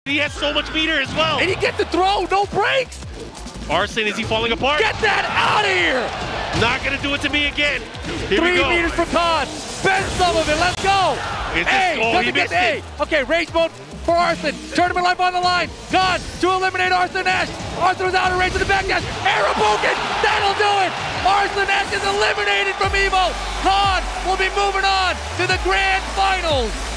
He has so much meter as well. And he gets the throw, no breaks. ARSLAN, is he falling apart? Get that out of here. Not gonna do it to me again. Here we 3 go. meters for Khan. Bend some of it, let's go. Is this, A, oh, he doesn't get missed it. A. Okay, rage mode for ARSLAN. Tournament life on the line. Khan to eliminate ARSLAN Ash. ARSLAN was out of range of the back dash. Arabuken, that'll do it. ARSLAN Ash is eliminated from EVO. Khan will be moving on to the grand finals.